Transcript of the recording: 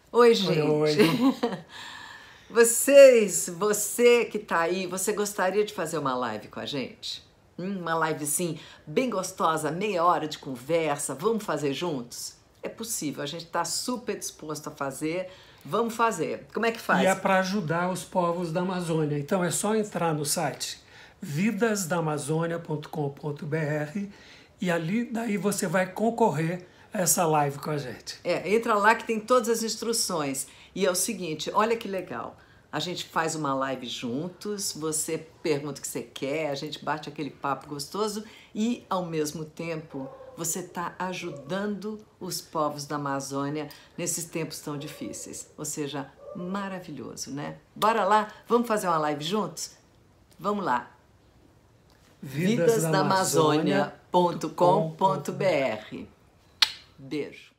Oi, Oi, oi. gente. Você que tá aí, você gostaria de fazer uma live com a gente? Uma live assim, bem gostosa, meia hora de conversa, vamos fazer juntos? É possível, a gente tá super disposto a fazer, vamos fazer. Como é que E é faz? para ajudar os povos da Amazônia. Então é só entrar no site vidasdaamazônia.com.br e ali daí você vai concorrer a essa live com a gente. Entra lá que tem todas as instruções. E é o seguinte, olha que legal. A gente faz uma live juntos, você pergunta o que você quer, a gente bate aquele papo gostoso e, ao mesmo tempo, você está ajudando os povos da Amazônia nesses tempos tão difíceis. Ou seja, maravilhoso, né? Bora lá, vamos fazer uma live juntos? Vamos lá. vidasdaamazônia.com.br. Beijo.